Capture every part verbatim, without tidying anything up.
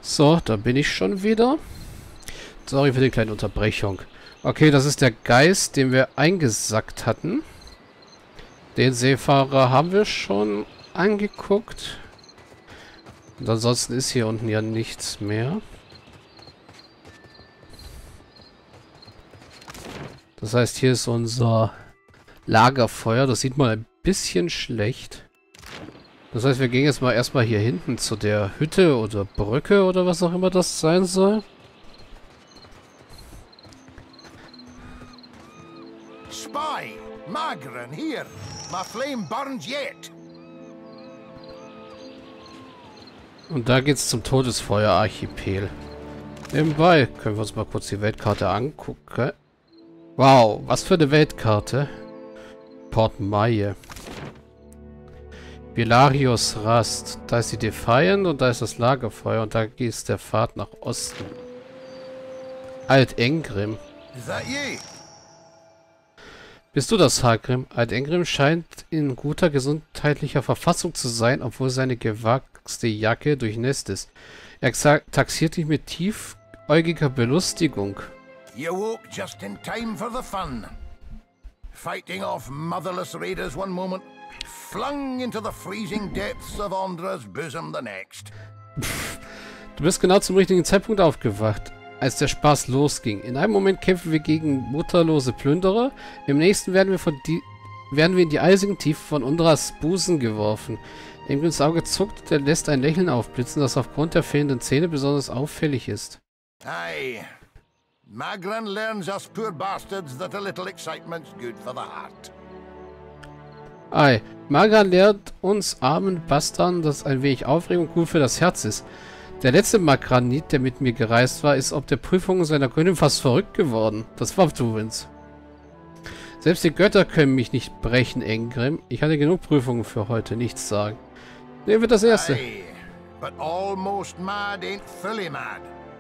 So, da bin ich schon wieder. Sorry für die kleine Unterbrechung. Okay, das ist der Geist, den wir eingesackt hatten. Den Seefahrer haben wir schon angeguckt. Und ansonsten ist hier unten ja nichts mehr. Das heißt, hier ist unser Lagerfeuer. Das sieht mal ein bisschen schlecht. Das heißt, wir gehen jetzt mal erstmal hier hinten zu der Hütte oder Brücke oder was auch immer das sein soll. Spy! Magran, here! My flame burns yet! Und da geht's zum Todesfeuer-Archipel. Nebenbei können wir uns mal kurz die Weltkarte angucken. Wow, was für eine Weltkarte. Port Maye. Velarios Rast. Da ist die Defiant und da ist das Lagerfeuer und da ist der Pfad nach Osten. Alt-Engrim. Is that you? Bist du das, Hagrim? Alt-Engrim scheint in guter gesundheitlicher Verfassung zu sein, obwohl seine gewachste Jacke durchnässt ist. Er taxiert dich mit tiefäugiger Belustigung. You woke just in time for the fun. Fighting off motherless raiders one moment, flung into the freezing depths of Ondra's bosom the next. Du bist genau zum richtigen Zeitpunkt aufgewacht, als der Spaß losging. In einem Moment kämpfen wir gegen mutterlose Plünderer, im nächsten werden wir, von die, werden wir in die eisigen Tiefen von Ondras Busen geworfen. Ingrims Auge zuckt, der lässt ein Lächeln aufblitzen, das aufgrund der fehlenden Zähne besonders auffällig ist. Aye. Magran learns us poor bastards that a little excitement's good for the heart. Ei, Magran lehrt uns armen Bastarden, dass ein wenig Aufregung gut für das Herz ist. Der letzte Magranit, der mit mir gereist war, ist ob der Prüfung seiner Gründung fast verrückt geworden. Das war Duwins. Selbst die Götter können mich nicht brechen, Engrim. Ich hatte genug Prüfungen für heute, nichts sagen. Nehmen wir das erste. Aye, but almost mad ain't fully mad.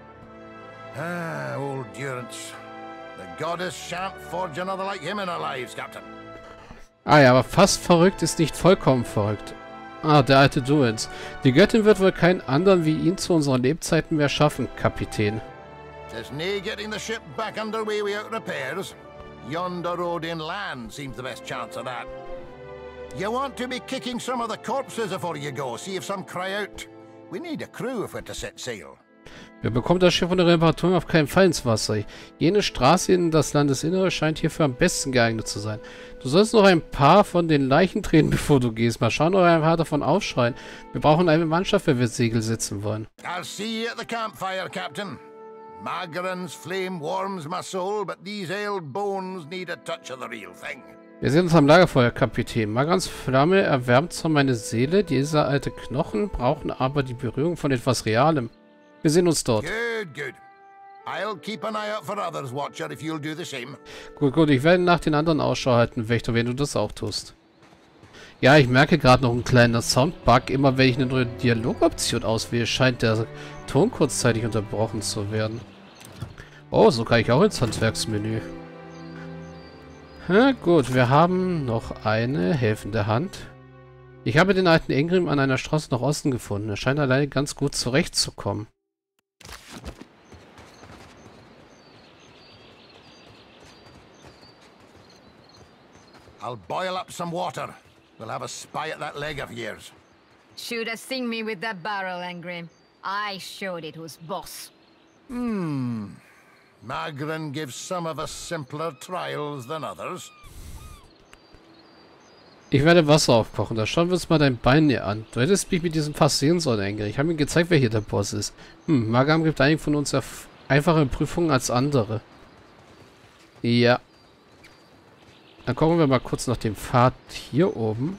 Ah, old Durance. The goddess shan't forge another like him in our lives, Captain. Ah ja, aber fast verrückt ist nicht vollkommen verrückt. Ah, der alte Duens. Die Göttin wird wohl keinen anderen wie ihn zu unseren Lebzeiten mehr schaffen, Kapitän. There's nae getting the ship back underway without repairs. Yonder road inland seems the best chance of that. You want to be kicking some of the corpses before you go, see if some cry out. We need a crew if we're to set sail. Wir bekommen das Schiff ohne Reparaturen auf keinen Fall ins Wasser. Jene Straße in das Landesinnere scheint hierfür am besten geeignet zu sein. Du sollst noch ein paar von den Leichen treten, bevor du gehst. Mal schauen, ob ein paar davon aufschreien. Wir brauchen eine Mannschaft, wenn wir Segel setzen wollen. I'll see you at the campfire, Captain. Magran's flame warms my soul, but these ailed bones need a touch of the real thing. Wir sehen uns am Lagerfeuer, Kapitän. Magrans Flamme erwärmt zwar meine Seele, diese alte Knochen brauchen aber die Berührung von etwas Realem. Wir sehen uns dort. Good, good. I'll keep an eye out for others, Watcher, if you'll do the same. Gut, gut, ich werde nach den anderen Ausschau halten, Wächter, wenn du das auch tust. Ja, ich merke gerade noch einen kleinen Soundbug. Immer wenn ich eine neue Dialogoption auswähle, scheint der Ton kurzzeitig unterbrochen zu werden. Oh, so kann ich auch ins Handwerksmenü. Na gut, wir haben noch eine helfende Hand. Ich habe den alten Engrim an einer Straße nach Osten gefunden. Er scheint alleine ganz gut zurechtzukommen. I'll boil up some water. We'll have a spy at that leg of yours. Should have seen me with that barrel, Engrim. I showed it who's boss. Hmm. Magran gives some of us simpler trials than others. Ich werde Wasser aufkochen. Da schauen wir uns mal dein Bein hier an. Du hättest mich mit diesem Fass sehen sollen, Engrim. Ich habe ihm gezeigt, wer hier der Boss ist. Hm, Magam gibt einige von uns einfache Prüfungen als andere. Ja. Dann gucken wir mal kurz nach dem Pfad hier oben.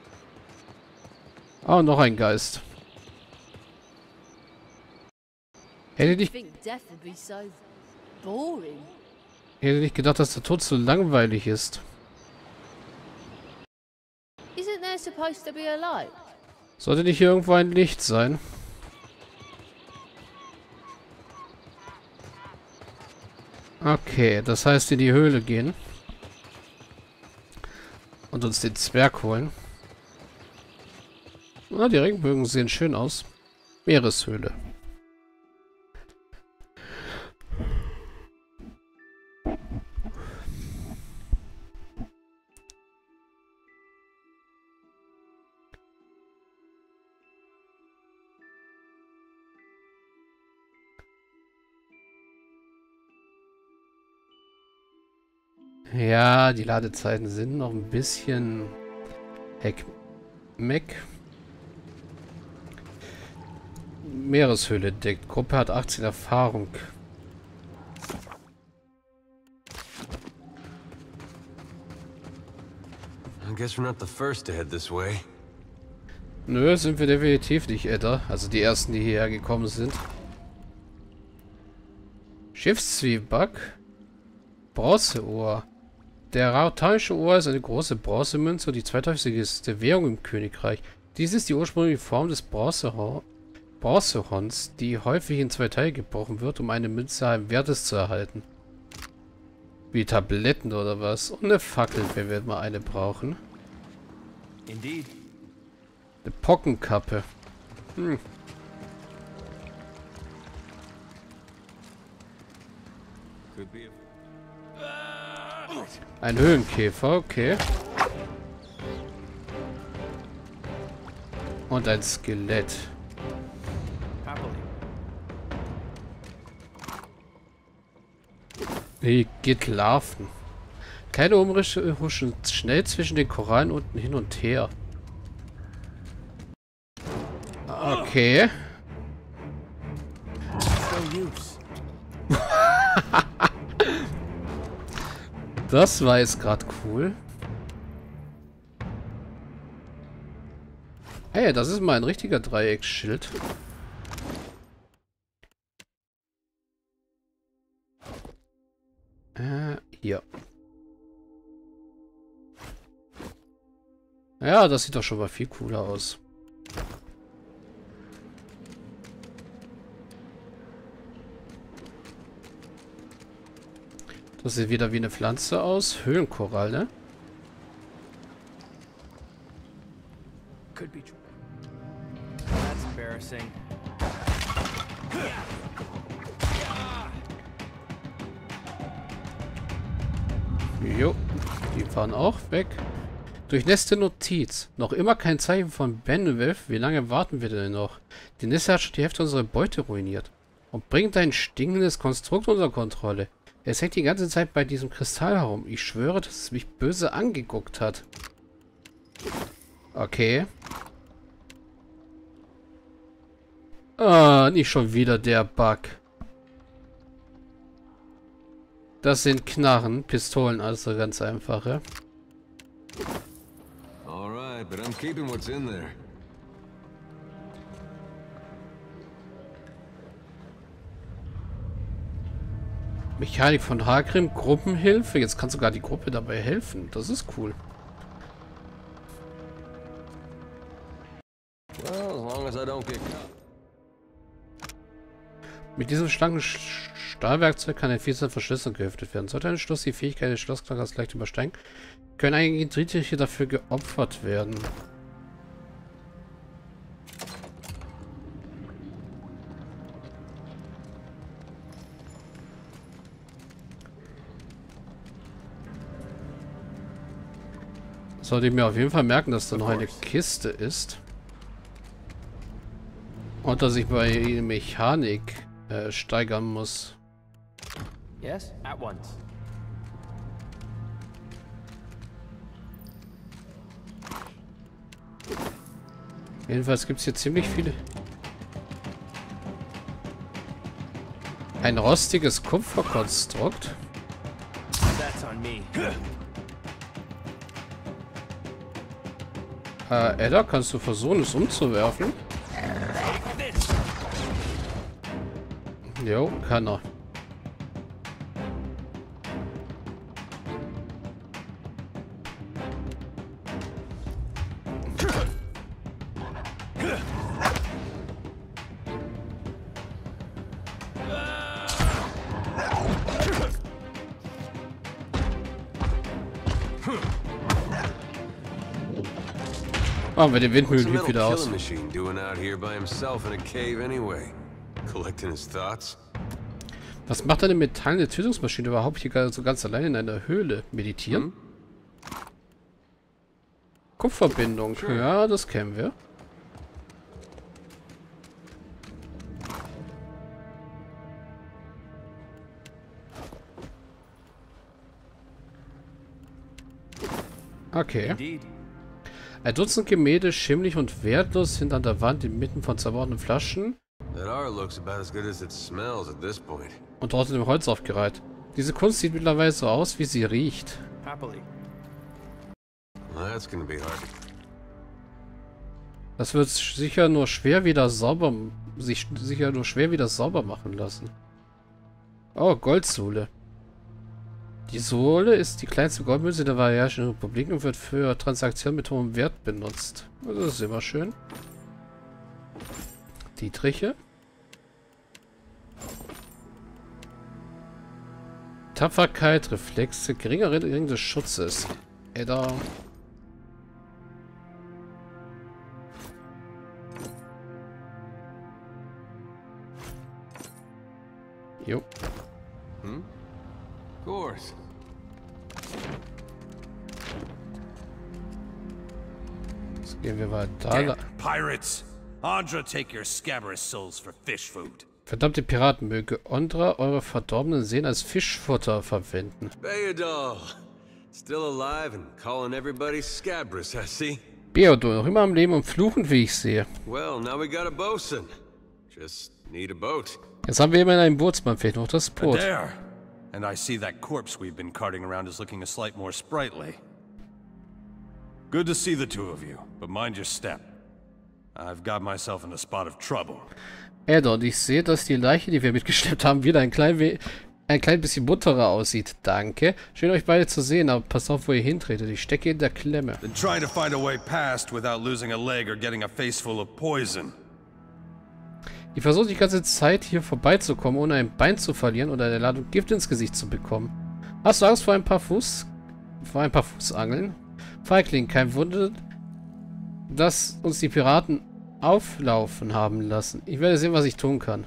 Oh, noch ein Geist. Hätte nicht, hätte nicht gedacht, dass der Tod so langweilig ist. Sollte nicht hier irgendwo ein Licht sein? Okay, das heißt in die Höhle gehen. Und uns den Zwerg holen. Na, die Regenbögen sehen schön aus. Meereshöhle. Ja, die Ladezeiten sind noch ein bisschen Heckmeck. Meereshöhle entdeckt. Gruppe hat achtzehn Erfahrung. I guess we're not the first to head this way. Nö, sind wir definitiv nicht, Edda. Also die ersten, die hierher gekommen sind. Schiffszwieback. Bronzeohr. Der ratanische Ohr ist eine große Bronzemünze und die zweithäufigste Währung im Königreich. Dies ist die ursprüngliche Form des Bronzehor Bronzehorns, die häufig in zwei Teile gebrochen wird, um eine Münze halben Wertes zu erhalten. Wie Tabletten oder was? Und eine Fackel, wenn wir mal eine brauchen. Indeed. Eine Pockenkappe. Hm. Could be a Ein Höhenkäfer, okay. Und ein Skelett. Wie geht Larven? Kleine Umrisse huschen schnell zwischen den Korallen unten hin und her. Okay. Das war jetzt gerade cool. Hey, das ist mal ein richtiger Dreiecksschild. Äh, hier. Ja, das sieht doch schon mal viel cooler aus. Das sieht wieder wie eine Pflanze aus. Höhlenkoralle. Could be true. That's embarrassing. Jo, die fahren auch weg. Durchnässte Notiz. Noch immer kein Zeichen von Benwith. Wie lange warten wir denn noch? Die Nässe hat schon die Hälfte unserer Beute ruiniert. Und bringt ein stinkendes Konstrukt unter Kontrolle. Es hängt die ganze Zeit bei diesem Kristall herum. Ich schwöre, dass es mich böse angeguckt hat. Okay. Ah, nicht schon wieder der Bug. Das sind Knarren, Pistolen, also ganz einfache. Alright, but I'm keeping what's in there. Mechanik von Hagrim, Gruppenhilfe. Jetzt kann sogar die Gruppe dabei helfen. Das ist cool. Well, as long as I don't get caught. Mit diesem schlanken Sch Stahlwerkzeug kann ein Vielzahl von Schlössern geöffnet werden. Sollte ein Schloss die Fähigkeit des Schlossknackers leicht übersteigen, können einige Dietriche dafür geopfert werden. Sollte ich mir auf jeden Fall merken, dass da noch eine Kiste ist. Und dass ich bei Mechanik äh, steigern muss. Yes, at once. Jedenfalls gibt es hier ziemlich viele. Ein rostiges Kupferkonstrukt. That's on me. Äh, Edda, kannst du versuchen, es umzuwerfen? Jo, kann er. Machen wir den Windmühlentyp wieder aus. Was macht eine metallene Tötungsmaschine überhaupt hier so ganz allein in einer Höhle? Meditieren? Hm? Kupferbindung. Ja, das kennen wir. Okay. Indeed. Ein Dutzend Gemälde, schimmlig und wertlos, sind an der Wand inmitten von zerbrochenen Flaschen That art looks about as good as it smells at this point. und dort in dem Holz aufgereiht. Diese Kunst sieht mittlerweile so aus, wie sie riecht. Happily. Well, that's gonna be hard. Das wird sicher nur schwer wieder sauber, sich sicher nur schwer wieder sauber machen lassen. Oh, Goldsohle. Die Sohle ist die kleinste Goldmünze der Varianischen Republik und wird für Transaktionen mit hohem Wert benutzt. Das ist immer schön. Dietriche. Tapferkeit, Reflexe, geringer Ring des Schutzes. Edda. Jo. Hmm? Of course. Jetzt gehen wir weiter. Damn pirates! Andra, take your scabrous souls for fish food. Verdammte Piraten, möge Ondra eure verdorbenen Seelen als Fischfutter verwenden. Bayadol. Still alive and calling everybody scabrous, I see. Beodo, noch immer am Leben und fluchend, wie ich sehe. Well, now we got a bosun. Just need a boat. Jetzt haben wir immerhin einen Bootsmann, fehlt noch das Boot. There! And I see that corpse we've been carting around is looking a slight more sprightly. Good to see the two of you, but mind your step. I've got myself in a spot of trouble. Edda, und ich sehe, dass die Leiche, die wir mitgeschleppt haben, wieder ein klein, we ein klein bisschen butterer aussieht. Danke. Schön, euch beide zu sehen, aber passt auf, wo ihr hintretet. Ich stecke in der Klemme. Been trying to find a way past without losing a leg or getting a face full of poison. Ich versuche die ganze Zeit hier vorbeizukommen, ohne ein Bein zu verlieren oder eine Ladung Gift ins Gesicht zu bekommen. Hast du Angst vor ein paar Fuß... vor ein paar Fußangeln? Feigling, kein Wunder, dass uns die Piraten auflaufen haben lassen. Ich werde sehen, was ich tun kann.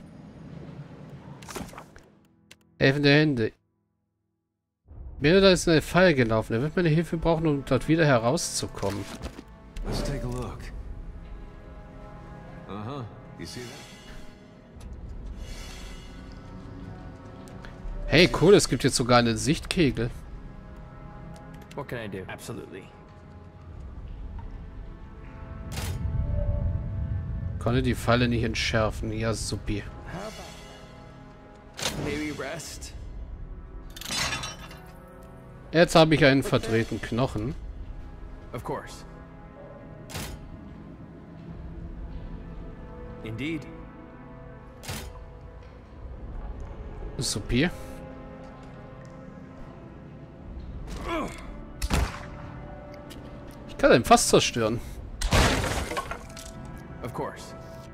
Helfende Hände. Bilder ist in eine Falle gelaufen. Er wird meine Hilfe brauchen, um dort wieder herauszukommen. Let's take a look. Uh-huh. You see that? Hey, cool, es gibt jetzt sogar einen Sichtkegel. What can I do? Absolutely. Konnte die Falle nicht entschärfen. Ja, supi. How about maybe rest? Jetzt habe ich einen verdrehten Knochen. Of course. Indeed. Supi. Ich kann ein Fass zerstören. Of course.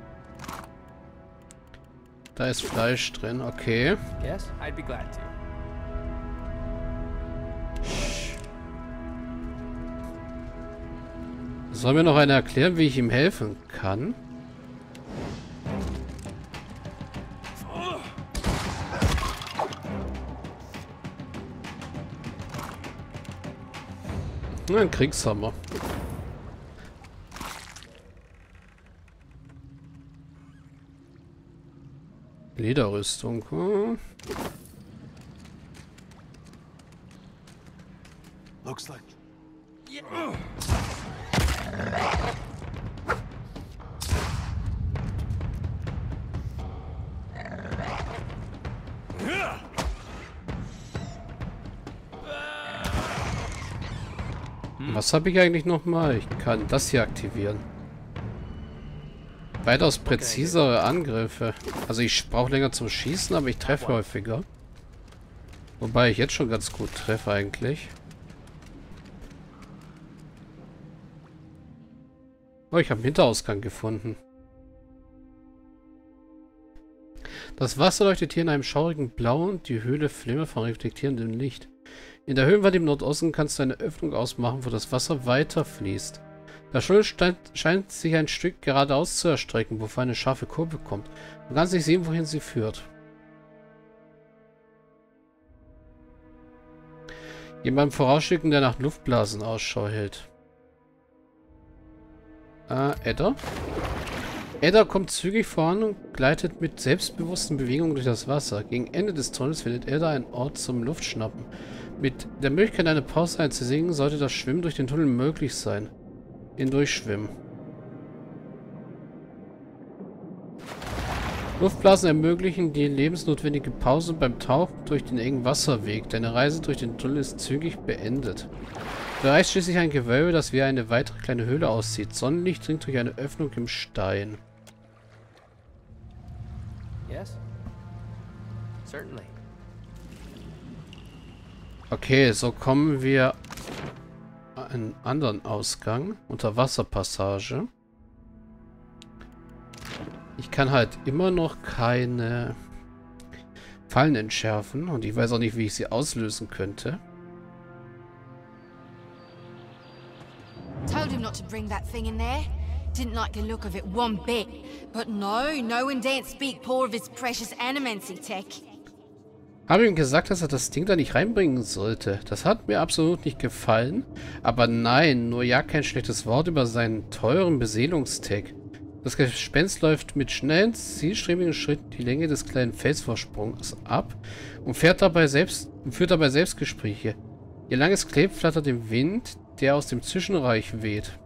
Da ist Fleisch drin, okay. Yes, I'd be glad to. Soll mir noch einer erklären, wie ich ihm helfen kann? Ein Kriegshammer. Lederrüstung. Hm. Looks like... Was habe ich eigentlich noch mal? Ich kann das hier aktivieren. Weitaus präzisere Angriffe. Also ich brauche länger zum Schießen, aber ich treffe häufiger. Wobei ich jetzt schon ganz gut treffe eigentlich. Oh, ich habe einen Hinterausgang gefunden. Das Wasser leuchtet hier in einem schaurigen Blau und die Höhle flimmert von reflektierendem Licht. In der Höhlenwand im Nordosten kannst du eine Öffnung ausmachen, wo das Wasser weiterfließt. Der Schulstein scheint sich ein Stück geradeaus zu erstrecken, bevor eine scharfe Kurve kommt. Du kannst nicht sehen, wohin sie führt. Jemand Vorausschicken, der nach Luftblasen Ausschau hält. Äh, Edda? Edda kommt zügig voran und gleitet mit selbstbewussten Bewegungen durch das Wasser. Gegen Ende des Tunnels findet Edda einen Ort zum Luftschnappen. Mit der Möglichkeit, eine Pause einzulegen, sollte das Schwimmen durch den Tunnel möglich sein. Hindurchschwimmen. Luftblasen ermöglichen die lebensnotwendige Pause beim Tauchen durch den engen Wasserweg. Deine Reise durch den Tunnel ist zügig beendet. Du erreichst schließlich ein Gewölbe, das wie eine weitere kleine Höhle aussieht. Sonnenlicht dringt durch eine Öffnung im Stein. Yes? Certainly. Okay, so kommen wir an einen anderen Ausgang. Unterwasserpassage. Ich kann halt immer noch keine Fallen entschärfen. Und ich weiß auch nicht, wie ich sie auslösen könnte. Told him not to bring that thing in there. Didn't like the look of it one bit. But no, no one daren't speak poor of his precious animancy tech. Habe ihm gesagt, dass er das Ding da nicht reinbringen sollte. Das hat mir absolut nicht gefallen. Aber nein, nur ja kein schlechtes Wort über seinen teuren Beseelungstag. Das Gespenst läuft mit schnellen, zielstrebigen Schritten die Länge des kleinen Felsvorsprungs ab und fährt dabei selbst, führt dabei Selbstgespräche. Ihr langes Kleb flattert im Wind, der aus dem Zwischenreich weht.